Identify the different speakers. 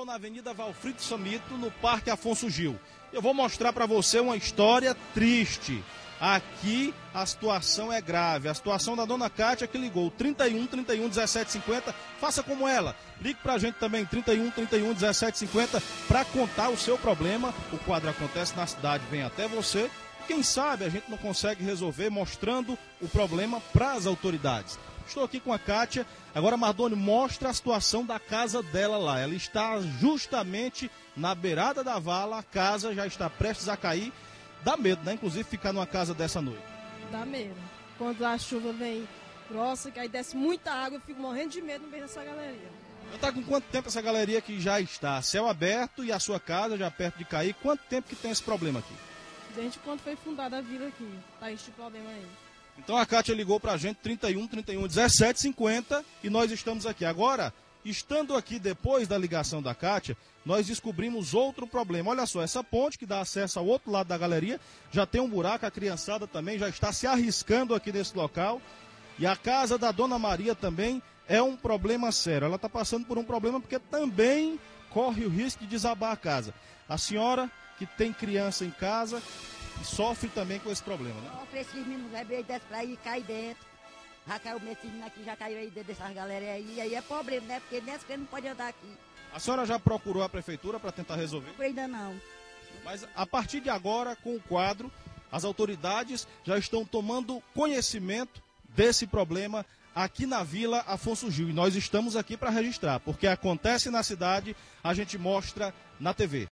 Speaker 1: Estou na Avenida Valfrido Samito, no Parque Afonso Gil. Eu vou mostrar para você uma história triste. Aqui a situação é grave. A situação da dona Cátia, que ligou 31 17 50. Faça como ela. Ligue pra gente também 31 17 50 para contar o seu problema. O quadro acontece na cidade, vem até você. Quem sabe a gente não consegue resolver mostrando o problema para as autoridades. Estou aqui com a Cátia. Agora, Mardônio, mostra a situação da casa dela lá. Ela está justamente na beirada da vala. A casa já está prestes a cair. Dá medo, né? Inclusive, ficar numa casa dessa noite.
Speaker 2: Dá medo. Quando a chuva vem grossa, que aí desce muita água, eu fico morrendo de medo no meio dessa galeria.
Speaker 1: Está com quanto tempo essa galeria que já está? Céu aberto e a sua casa já perto de cair. Quanto tempo que tem esse problema aqui?
Speaker 2: Desde quando foi fundada a vila aqui. Tá este problema aí.
Speaker 1: Então a Cátia ligou pra gente 31 17 50 e nós estamos aqui. Agora, estando aqui depois da ligação da Cátia, nós descobrimos outro problema. Olha só, essa ponte que dá acesso ao outro lado da galeria já tem um buraco, a criançada também já está se arriscando aqui nesse local. E a casa da Dona Maria também é um problema sério. Ela está passando por um problema porque também corre o risco de desabar a casa. A senhora que tem criança em casa e sofre também com esse problema, né?
Speaker 3: Sofre, esses meninos aí desce pra aí e cai dentro. Já caiu, esses meninos aqui já caiu aí dentro dessas galerias aí. E aí é problema, né? Porque nessa que não pode andar aqui.
Speaker 1: A senhora já procurou a prefeitura para tentar resolver?
Speaker 3: Ainda não.
Speaker 1: Mas a partir de agora, com o quadro, as autoridades já estão tomando conhecimento desse problema aqui na Vila Afonso Gil. E nós estamos aqui para registrar, porque acontece na cidade, a gente mostra na TV.